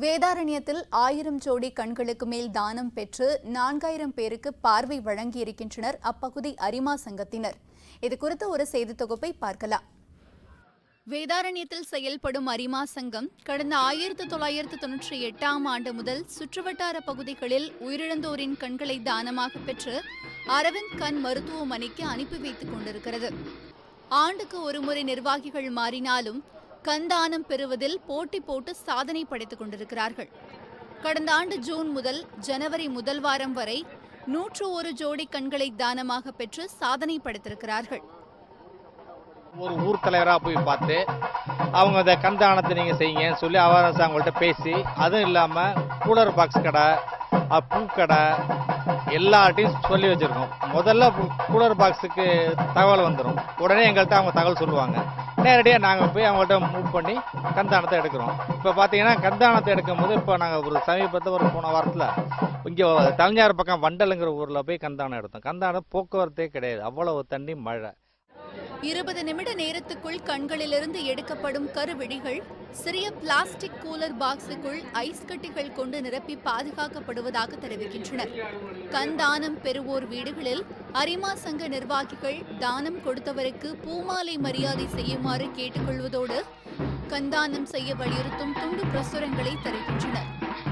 வேதாரண்யத்தில் 1000 ஜோடி கண்களுக்கு மேல் தானம் பெற்று 4000 பேருக்கு பார்வை வழங்கியிருக்கின்றனர் அப்பகுதி அரிமா சங்கத்தினர். இதுகுறித்து ஒரு செய்தி தொகுப்பை பார்க்கலாம். வேதாரண்யத்தில் செயல்படும் அரிமா சங்கம் கடந்த 1998ஆம் ஆண்டு முதல் சுற்றுவட்டார பகுதிகளில் உயிரிழந்தோரின் கண்களை தானமாக பெற்று அரவிந்த் கண் மருத்துவமனைக்கு அனுப்பி வைத்துக் கொண்டிருக்கிறது. ஆண்டுக்கு ஒருமுறை நிர்வாகிகள் மாறினாலும் கண்தானம் பெறுவதில் போட்டி போட்டு சாதனை படைத்துக் கொண்டிருக்கிறார்கள். கடந்த ஆண்டு ஜூன் முதல் ஜனவரி முதல் வாரம் வரை 101 ஜோடி கண்களை தானமாக பெற்று சாதனை படைத்திருக்கிறார்கள். ஒரு ஊர் தலைவராக போய் பார்த்து அவங்க அந்த கண்தானத்தை நீங்கள் செய்யுங்கன்னு சொல்லி அவங்கள்ட்ட பேசி, அதுவும் இல்லாமல் கூலர் பாக்ஸ் கடை, பூக்கடை எல்லாட்டையும் சொல்லி வச்சுருக்கோம். முதல்ல கூலர் பாக்ஸுக்கு தகவல் வந்துடும். உடனே எங்கள்கிட்ட அவங்க தகவல் சொல்லுவாங்க. நேரடியாக நாங்கள் போய் அவங்கள்ட்ட மூவ் பண்ணி கண்தானத்தை எடுக்கிறோம். இப்போ பார்த்தீங்கன்னா கண்தானத்தை எடுக்கும்போது இப்போ நாங்கள் ஒரு சமீபத்தில் ஒரு போன வாரத்தில் இங்கே தலைஞாறு பக்கம் வண்டலுங்கிற ஊரில் போய் கண்தானம் எடுத்தோம். கண்தானம் போக்குவரத்தே கிடையாது, அவ்வளவு தண்ணி மழை. 20 நிமிட நேரத்துக்குள் கண்களிலிருந்து எடுக்கப்படும் கருவிழிகள் சிறிய பிளாஸ்டிக் கூலர் பாக்ஸுக்குள் ஐஸ் கட்டிகள் கொண்டு நிரப்பி பாதுகாக்கப்படுவதாக தெரிவிக்கின்றனர். கண்தானம் பெறுவோர் வீடுகளில் அரிமா சங்க நிர்வாகிகள் தானம் கொடுத்தவருக்கு பூமாலை மரியாதை செய்யுமாறு கேட்டுக்கொள்வதோடு கண்தானம் செய்ய வலியுறுத்தும் துண்டு பிரசுரங்களை தருகின்றனர்.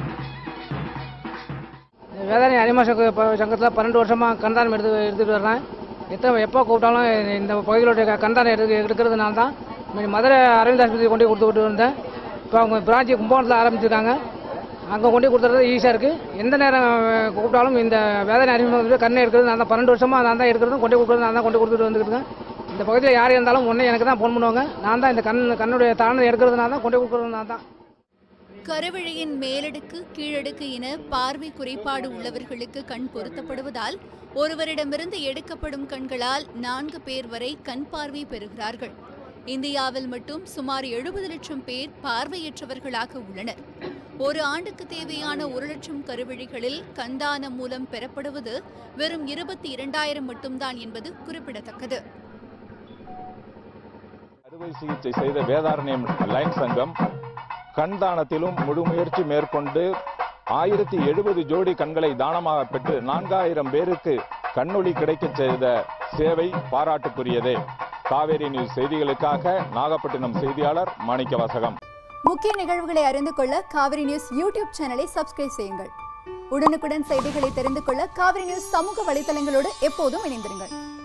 வேதாரண்யம் அரிமா சங்கத்தில் 12 வருஷமாக கண்தானம் எடுத்துட்டு வர்றேன். எப்போ கூப்பிட்டாலும் இந்த பகுதியிலுடைய கண்தானம் எடுக்கிறதுனால தான் மதுரை அரவிந்த் ஆஸ்பத்திரி கொண்டு கொடுத்துக்கிட்டு இருந்தேன். இப்போ அவங்க பிரான்ச்சு கும்பகோணத்தில் ஆரம்பிச்சிருக்காங்க. அங்கே கொண்டு கொடுத்துறது ஈஸியாக இருக்குது. எந்த நேரம் கூப்பிட்டாலும் இந்த வேதாரண்யம் அரிமா கண்ணை எடுக்கிறது நான் தான் 12 வருஷமாக நான் தான் எடுக்கிறதும் கொண்டு கொடுக்குறது நான் தான் கொண்டு கொடுத்துட்டு வந்துருக்கேன். இந்த பகுதியில் யார் இருந்தாலும் உடனே எனக்கு தான் ஃபோன் பண்ணுவாங்க. நான் தான் இந்த கண்ணுடைய தானத்தை எடுக்கிறதுனால தான் கொண்டு கொடுக்குறது நான் தான். கருவிழியின் மேலடுக்கு கீழடுக்கு என பார்வை குறைபாடு உள்ளவர்களுக்கு கண் பொருத்தப்படுவதால் ஒருவரிடமிருந்து எடுக்கப்படும் கண்களால் 4 பேர் வரை கண் பார்வை பெறுகிறார்கள். இந்தியாவில் மட்டும் சுமார் 70 லட்சம் பேர் பார்வையற்றவர்களாக உள்ளனர். ஒரு ஆண்டுக்கு தேவையான 1 லட்சம் கருவிழிகளில் கண்தானம் மூலம் பெறப்படுவது வெறும் 22,000 மட்டும்தான் என்பது குறிப்பிடத்தக்கது. அறுவை சிகிச்சை செய்த வேதாரண்யம் லைன் சங்கம் கண்தானத்திலும் முழு முயற்சி மேற்கொண்டு 1070 ஜோடி கண்களை தானமாக பெற்று 4000 பேருக்கு கண்ணொளி கிடைக்க செய்த சேவை பாராட்டுக்குரியதே. காவேரி நியூஸ் செய்திகளுக்காக நாகப்பட்டினம் செய்தியாளர் மாணிக்கவாசகம். முக்கிய நிகழ்வுகளை அறிந்து கொள்ள காவிரி நியூஸ் யூடியூப் சேனலை சப்ஸ்கிரைப் செய்யுங்கள். உடனுக்குடன் செய்திகளை தெரிந்து கொள்ள காவிரி நியூஸ் சமூக வலைதளங்களோடு எப்போதும் இணைந்திருங்கள்.